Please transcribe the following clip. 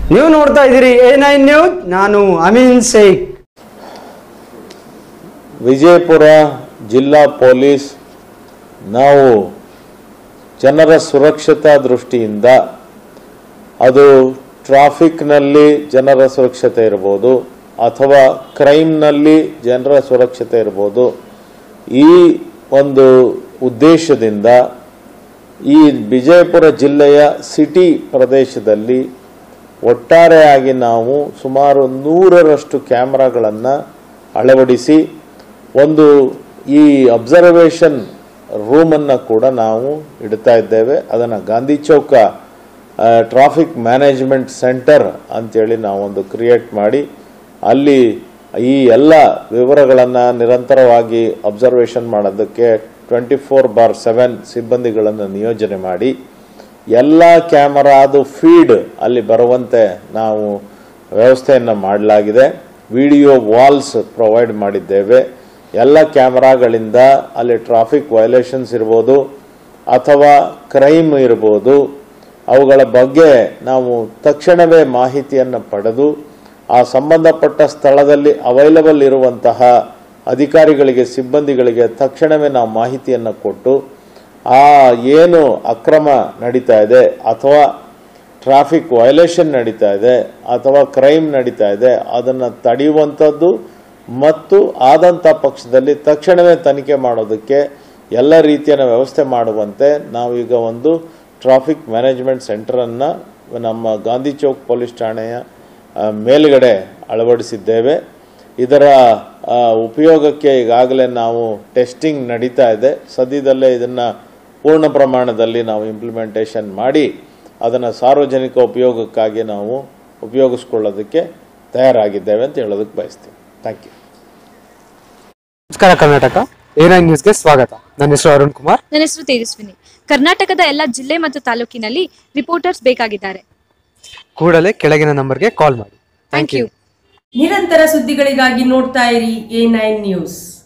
ನೀವು ನೋಡ್ತಾ ಇದ್ದೀರಿ A9 ನ್ಯೂಸ್. ನಾನು ಅಮೀನ್ ಶೇಖ್. ವಿಜಯಪುರ ಜಿಲ್ಲಾ ಪೊಲೀಸ್ ನಾವು ಜನರ ಸುರಕ್ಷತಾ ದೃಷ್ಟಿಯಿಂದ ಅದು ಟ್ರಾಫಿಕ್ನಲ್ಲಿ ಜನರ ಸುರಕ್ಷತೆ ಇರಬಹುದು ಅಥವಾ ಕ್ರೈಮ್ನಲ್ಲಿ ಜನರ ಸುರಕ್ಷತೆ ಇರಬಹುದು. ಈ ಒಂದು ಉದ್ದೇಶದಿಂದ ಈ ವಿಜಯಪುರ ಜಿಲ್ಲೆಯ ಸಿಟಿ ಪ್ರದೇಶದಲ್ಲಿ ಒಟ್ಟಾರೆಯಾಗಿ ನಾವು ಸುಮಾರು 100ರಷ್ಟು ಕ್ಯಾಮ್ರಾಗಳನ್ನು ಅಳವಡಿಸಿ ಒಂದು ಈ ಅಬ್ಸರ್ವೇಷನ್ ರೂಮನ್ನು ಕೂಡ ನಾವು ಇಡ್ತಾ ಇದ್ದೇವೆ. ಅದನ್ನು ಗಾಂಧಿ ಚೌಕ ಟ್ರಾಫಿಕ್ ಮ್ಯಾನೇಜ್ಮೆಂಟ್ ಸೆಂಟರ್ ಅಂತೇಳಿ ನಾವೊಂದು ಕ್ರಿಯೇಟ್ ಮಾಡಿ ಅಲ್ಲಿ ಈ ಎಲ್ಲ ವಿವರಗಳನ್ನು ನಿರಂತರವಾಗಿ ಅಬ್ಸರ್ವೇಷನ್ ಮಾಡೋದಕ್ಕೆ 24/7 ಸಿಬ್ಬಂದಿಗಳನ್ನು ನಿಯೋಜನೆ ಮಾಡಿ ಎಲ್ಲ ಕ್ಯಾಮರಾದು ಫೀಡ್ ಅಲ್ಲಿ ಬರುವಂತೆ ನಾವು ವ್ಯವಸ್ಥೆಯನ್ನು ಮಾಡಲಾಗಿದೆ. ವಿಡಿಯೋ ವಾಲ್ಸ್ ಪ್ರೊವೈಡ್ ಮಾಡಿದ್ದೇವೆ. ಎಲ್ಲ ಕ್ಯಾಮರಾಗಳಿಂದ ಅಲ್ಲಿ ಟ್ರಾಫಿಕ್ ವೈಲೇಷನ್ಸ್ ಇರ್ಬೋದು ಅಥವಾ ಕ್ರೈಮ್ ಇರ್ಬೋದು, ಅವುಗಳ ಬಗ್ಗೆ ನಾವು ತಕ್ಷಣವೇ ಮಾಹಿತಿಯನ್ನು ಪಡೆದು ಆ ಸಂಬಂಧಪಟ್ಟ ಸ್ಥಳದಲ್ಲಿ ಅವೈಲಬಲ್ ಇರುವಂತಹ ಅಧಿಕಾರಿಗಳಿಗೆ ಸಿಬ್ಬಂದಿಗಳಿಗೆ ತಕ್ಷಣವೇ ನಾವು ಮಾಹಿತಿಯನ್ನು ಕೊಟ್ಟು ಆ ಏನು ಅಕ್ರಮ ನಡೀತಾ ಇದೆ ಅಥವಾ ಟ್ರಾಫಿಕ್ ವೈಲೇಷನ್ ನಡೀತಾ ಇದೆ ಅಥವಾ ಕ್ರೈಮ್ ನಡೀತಾ ಇದೆ ಅದನ್ನು ತಡೆಯುವಂಥದ್ದು ಮತ್ತು ಆದಂಥ ಪಕ್ಷದಲ್ಲಿ ತಕ್ಷಣವೇ ತನಿಖೆ ಮಾಡೋದಕ್ಕೆ ಎಲ್ಲ ರೀತಿಯ ವ್ಯವಸ್ಥೆ ಮಾಡುವಂತೆ ನಾವೀಗ ಒಂದು ಟ್ರಾಫಿಕ್ ಮ್ಯಾನೇಜ್ಮೆಂಟ್ ಸೆಂಟರನ್ನು ನಮ್ಮ ಗಾಂಧಿ ಚೌಕ್ ಪೊಲೀಸ್ ಠಾಣೆಯ ಮೇಲ್ಗಡೆ ಅಳವಡಿಸಿದ್ದೇವೆ. ಇದರ ಉಪಯೋಗಕ್ಕೆ ಈಗಾಗಲೇ ನಾವು ಟೆಸ್ಟಿಂಗ್ ನಡೀತಾ ಇದೆ. ಸದ್ಯದಲ್ಲೇ ಇದನ್ನು ಪೂರ್ಣ ಪ್ರಮಾಣದಲ್ಲಿ ನಾವು ಇಂಪ್ಲಿಮೆಂಟೇಷನ್ ಮಾಡಿ ಅದನ್ನು ಸಾರ್ವಜನಿಕ ಉಪಯೋಗಕ್ಕಾಗಿ ನಾವು ಉಪಯೋಗಿಸ್ಕೊಳ್ಳೋದಕ್ಕೆ ತಯಾರಾಗಿದ್ದೇವೆ ಅಂತ ಹೇಳೋದಕ್ಕೆ ಬಯಸ್ತೀವಿ. Thank you. ನಮಸ್ಕಾರ ಕರ್ನಾಟಕ A9 ನ್ಯೂಸ್ಗೆ ಸ್ವಾಗತ. ನನ್ನ ಹೆಸರು ಅರುಣ್ ಕುಮಾರ್. ನನ್ನ ಹೆಸರು ತೇಜಸ್ವಿನಿ. ಕರ್ನಾಟಕದ ಎಲ್ಲ ಜಿಲ್ಲೆ ಮತ್ತು ತಾಲೂಕಿನಲ್ಲಿ ರಿಪೋರ್ಟರ್ಸ್ ಬೇಕಾಗಿದ್ದಾರೆ. ಕೂಡಲೇ ಕೆಳಗಿನ ನಂಬರ್ಗೆ ಕಾಲ್ ಮಾಡಿ. Thank you. ನಿರಂತರ ಸುದ್ದಿಗಳಿಗಾಗಿ ನೋಡ್ತಾ ಇರಿ A9 ನ್ಯೂಸ್.